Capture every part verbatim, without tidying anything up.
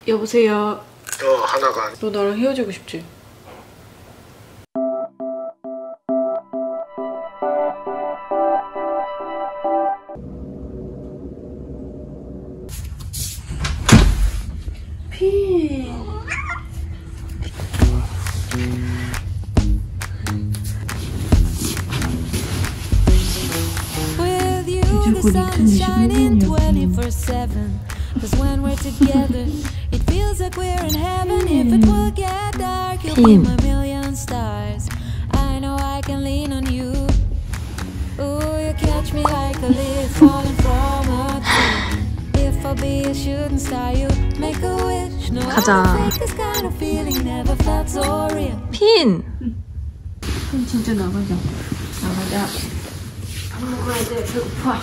여보세요. 어, 하나가. 너 나랑 헤어지고 싶지? 핀. 이제 곧 이천이십일 년이야. Cause when we're together, it feels like we're in heaven. If it will get dark, you'll be my million stars. I know I can lean on you. Ooh, you catch me like a leaf falling from a tree. If I'll be a shooting star, you make a wish. No, I don't think this kind of feeling never felt so real. 핀! 핀 진짜 나가자. 나가자. 밥 먹어야 돼. 배고파.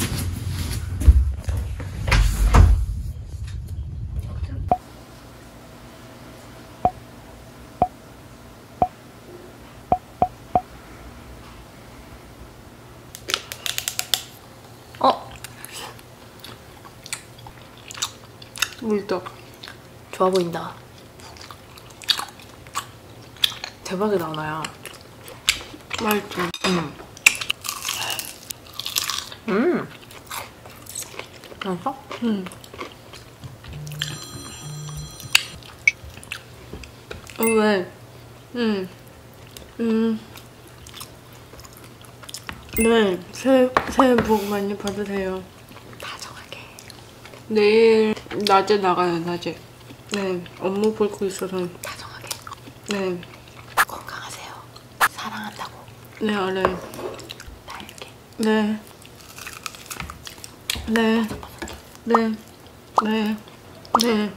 어? 물떡. 좋아 보인다. 대박이다, 하나야. 맛있지? 응. 음. 맛있어? 응. 어, 왜? 응. 음. 네, 새해, 새해 복 많이 받으세요. 다정하게. 내일 낮에 나가요, 낮에. 네, 업무 볼 거 있어서. 다정하게. 네. 건강하세요. 사랑한다고. 네, 알아요. 달게. 네. 네. 네. 네. 네.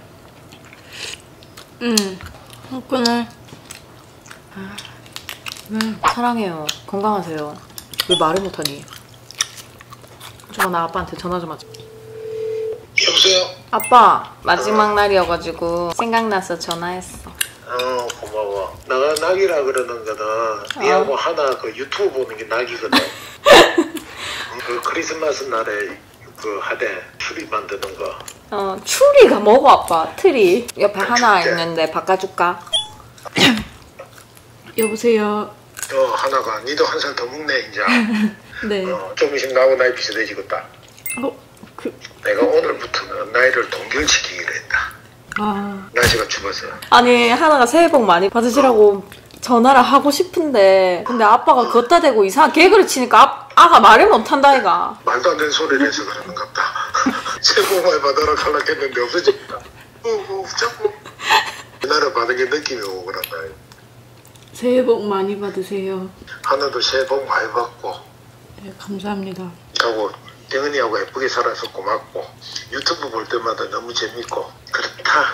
응. 어, 끊어. 아, 네. 사랑해요. 건강하세요. 왜 말을 못하니? 저거 나 아빠한테 전화 좀 하자. 여보세요? 아빠, 마지막 날이어가지고 생각나서 전화했어. 어, 고마워. 나가 낙이라 그러는 거는 니하고 하나 그 유튜브 보는 게 낙이거든. 그 크리스마스 날에 그 하대 추리 만드는 거. 어, 추리가 뭐고 아빠? 트리. 옆에 하나 있는데 바꿔줄까? 여보세요. 어, 하나가 니도 한 살 더 먹네 이제. 네. 어, 조금씩 나하고 나이 비슷해지겠다. 어, 그, 내가 오늘부터는 나이를 동결시키기로 했다. 아. 날씨가 추워서. 아니, 하나가 새해 복 많이 받으시라고 전화를 하고 싶은데 근데 아빠가 걷다 대고 이상한 개그를 치니까 아, 아가 말을 못한다 이가. 말도 안 되는 소리를 해서 그러는 것 같다. 새해 복 많이 받아라 갈락했는데 없어졌다. 어, 어, 자꾸 나라 받은 게 느낌이 오고 그런다. 새해 복 많이 받으세요. 하나도 새해 복 많이 받고. 네, 감사합니다. 하고 영은이하고 예쁘게 살아서 고맙고 유튜브 볼 때마다 너무 재밌고 그렇다.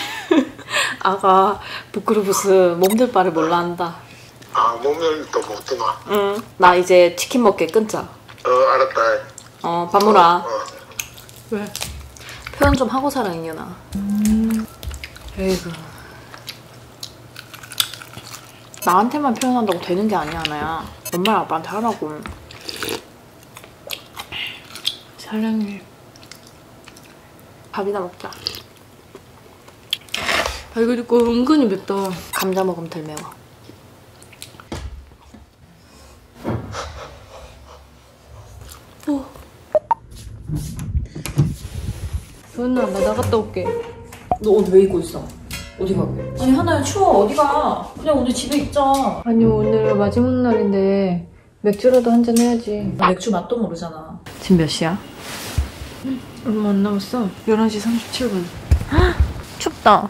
아가 부끄러워서 몸들 바를 몰라 한다. 아, 몸을도 못 드나? 응. 나 이제 치킨 먹게 끊자. 어, 알았다. 어, 밥물아. 어, 어. 왜? 표현 좀 하고 살아, 이년아. 음. 에이구. 나한테만 표현한다고 되는 게 아니야, 하나야. 엄마랑 아빠한테 하라고. 사랑해. 밥이나 먹자. 아, 이거 이거 은근히 맵다. 감자 먹으면 덜 매워. 어. 소연아, 나 나갔다 올게. 너 옷 왜 입고 있어? 어디 가게? 아니, 하나야, 추워. 어디 가? 그냥 오늘 집에 있자. 아니, 오늘 마지막 날인데 맥주라도 한잔 해야지. 맥주 맛도 모르잖아. 지금 몇 시야? 얼마 안 남았어. 열한 시 삼십칠 분. 헉, 춥다.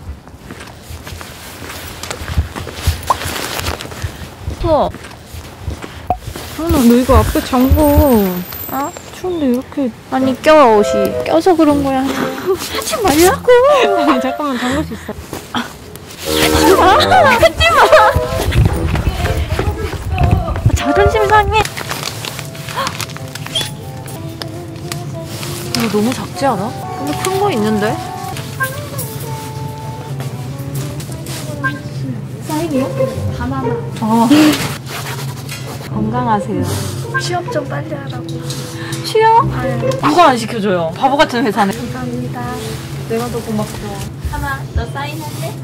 추워. 소연아, 너 이거 앞에 잠궈. 어? 추운데 이렇게. 아니, 껴, 옷이. 껴서 그런 거야. 하지 말라고. 아니, 잠깐만 잠글 수 있어. 하지 마! 하지 마! 자존심 상해. 이거 너무 작지 않아? 근데 큰 거 있는데? 사인이요? 바나나. 어. 건강하세요. 취업 좀 빨리 하라고. 취업? 누가 안 시켜줘요? 바보 같은 회사네. 감사합니다. 내가 더 고맙죠. 하나 나, 너 사인할래?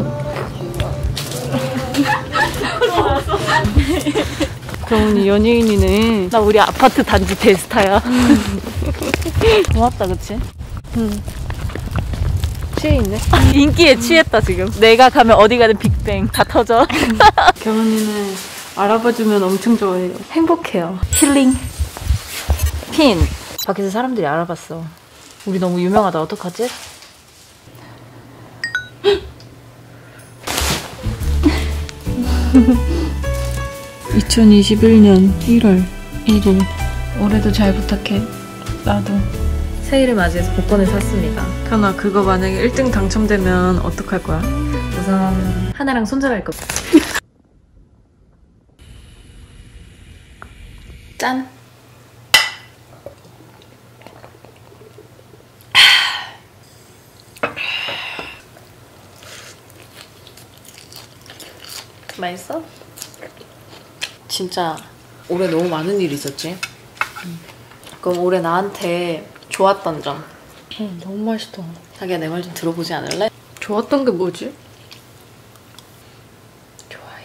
경훈이 연예인이네. 나 우리 아파트 단지 대스타야. 고맙다, 그치? 응. 취해 있네. 인기에 취했다 지금. 내가 가면 어디 가든 빅뱅 다 터져. 경훈이는 알아봐주면 엄청 좋아해요. 행복해요. 힐링. 핀. 밖에서 사람들이 알아봤어. 우리 너무 유명하다. 어떡하지? 이천이십일 년 일월 일일. 올해도 잘 부탁해. 나도. 새해를 맞이해서 복권을 샀습니다. 현아, 그거 만약에 일 등 당첨되면 어떡할 거야? 우선 하나랑 손절할 거. 짠! 맛있어? 진짜 올해 너무 많은 일이 있었지? 응. 그럼 올해 나한테 좋았던 점. 응, 너무 맛있다. 자기야, 내 말 좀 들어보지 않을래? 좋았던 게 뭐지? 좋아해.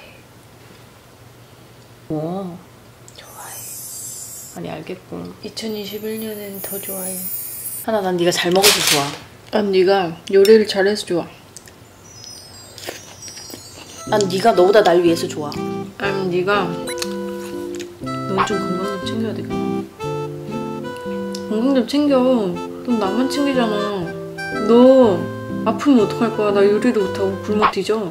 오, 좋아해. 아니, 알겠고. 이천이십일 년엔 더 좋아해. 하나, 난 네가 잘 먹어서 좋아. 난 네가 요리를 잘해서 좋아. 난 네가 너보다 날 위해서 좋아. 난 네가 넌 좀 건강 좀 챙겨야 되겠다. 건강 좀 챙겨. 넌 나만 챙기잖아. 너 아프면 어떡할 거야? 나 요리도 못하고 굶어 뒤져.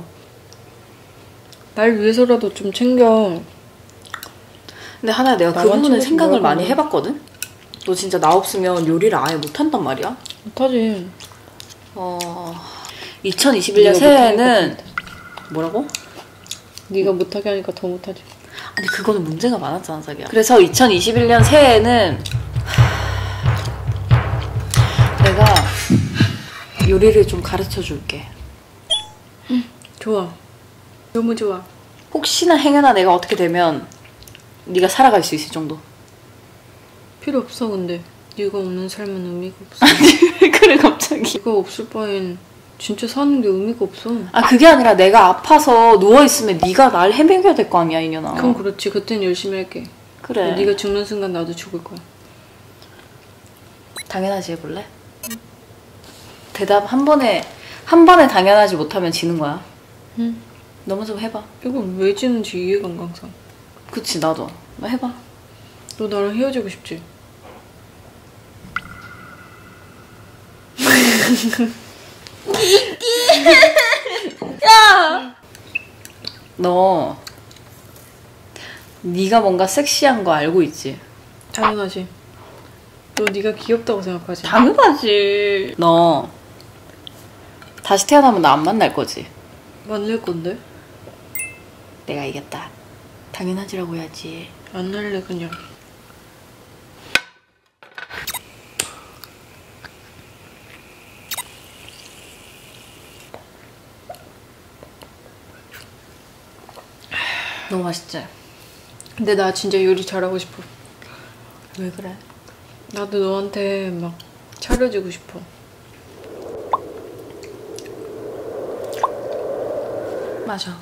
날 위해서라도 좀 챙겨. 근데 하나, 내가 그 부분에 생각을 많이 해봤거든? 너 진짜 나 없으면 요리를 아예 못한단 말이야? 못하지. 어... 이천이십일 년 새해에는 뭐라고? 네가 못하게 하니까 더 못하지. 아니, 그거는 문제가 많았잖아, 자기야. 그래서 이천이십일 년 새해에는 내가 요리를 좀 가르쳐 줄게. 응, 좋아. 너무 좋아. 혹시나 행여나 내가 어떻게 되면 네가 살아갈 수 있을 정도. 필요 없어. 근데 네가 없는 삶은 의미가 없어. 왜 그래 갑자기? 네가 없을 바엔 진짜 사는 게 의미가 없어. 아, 그게 아니라 내가 아파서 누워있으면 네가 날 헤매겨야 될 거 아니야, 이년아. 그럼 그렇지. 그땐 열심히 할게. 그래. 네가 죽는 순간 나도 죽을 거야. 당연하지 해볼래? 응. 대답 한 번에 한 번에 당연하지 못하면 지는 거야. 응. 너무 좀 해봐. 이거 왜 지는지 이해가 안 가. 항상. 그치, 나도. 너 해봐. 너 나랑 헤어지고 싶지? 야! 너 네가 뭔가 섹시한 거 알고 있지? 당연하지. 너 네가 귀엽다고 생각하지? 당연하지. 너 다시 태어나면 나 안 만날 거지? 만날 건데? 내가 이겼다. 당연하지라고 해야지. 안 할래 그냥. 너무 맛있지? 근데 나 진짜 요리 잘하고 싶어. 왜 그래? 나도 너한테 막 차려주고 싶어. 맞아.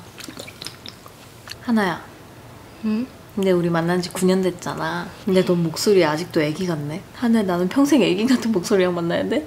하나야. 응? 근데 우리 만난 지 구 년 됐잖아. 근데 너 목소리 아직도 애기 같네. 하나야, 나는 평생 애기 같은 목소리랑 만나야 돼?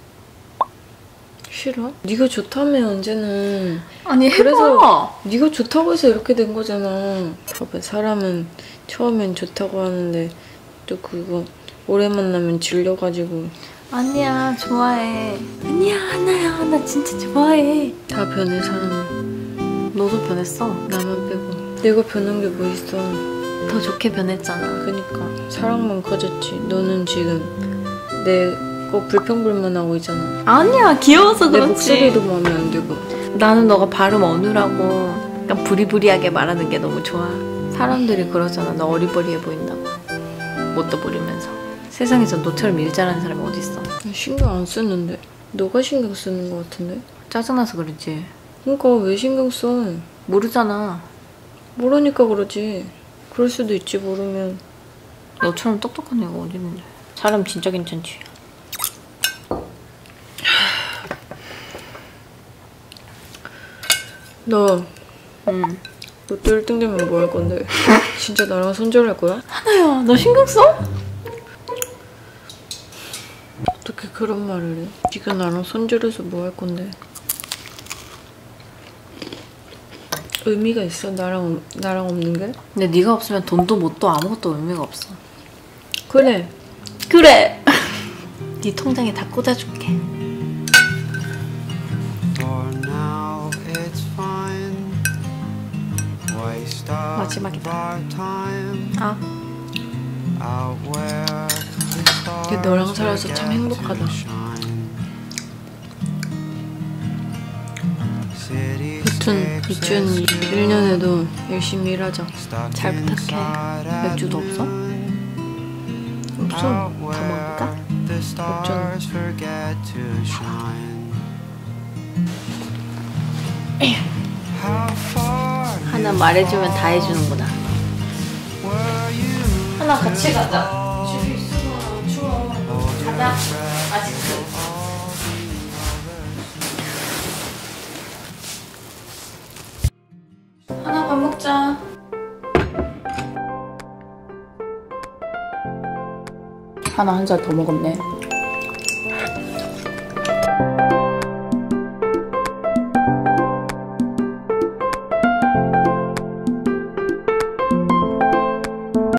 싫어? 네가 좋다며 언제는. 아니, 해봐. 그래서 네가 좋다고 해서 이렇게 된 거잖아. 봐봐, 사람은 처음엔 좋다고 하는데 또 그거 오래 만나면 질려가지고. 아니야, 좋아해. 아니야, 하나야, 나 진짜 좋아해. 다 변해 사람은. 너도 변했어. 나만 빼고. 내가 변한 게 뭐 있어. 더 좋게 변했잖아. 그니까 사랑만 커졌지. 너는 지금 내 꼭 불평불만하고 있잖아. 아니야, 귀여워서 내 그렇지. 목소리도 마음에 안 들고. 나는 너가 발음 어눌하고 약간 부리부리하게 말하는 게 너무 좋아. 사람들이 그러잖아. 너 어리버리해 보인다고. 뭣도 모르면서. 세상에서 너처럼 일 잘하는 사람이 어딨어. 신경 안 쓰는데. 너가 신경 쓰는 거 같은데? 짜증나서 그러지. 그러니까 왜 신경 써? 모르잖아. 모르니까 그러지. 그럴 수도 있지, 모르면. 너처럼 똑똑한 애가 어디 있는데. 사람 진짜 괜찮지. 너 응. 롯데 일 등 되면 뭐 할 건데? 진짜 나랑 손절할 거야? 하나야, 너 신경 써? 어떻게 그런 말을 해? 네가 나랑 손절해서 뭐 할 건데? 의미가 있어? 나랑 나랑 없는 게? 근데 네가 없으면 돈도 뭣도 아무것도 의미가 없어. 그래. 그래. 네 통장에 다 꽂아줄게. 마지막이다. 아. 근데 너랑 살아서 참 행복하다. 여튼 이천이십일 년에도 열심히 일하자. 잘 부탁해. 맥주도 없어? 없어. 다 먹을까? 없잖아. 하나 말해주면 다 해주는구나. 하나 같이 가자. 집에 있어봐. 추워. 가자. 아직도. 하나 밥 먹자. 하나 한 살 더 먹었네.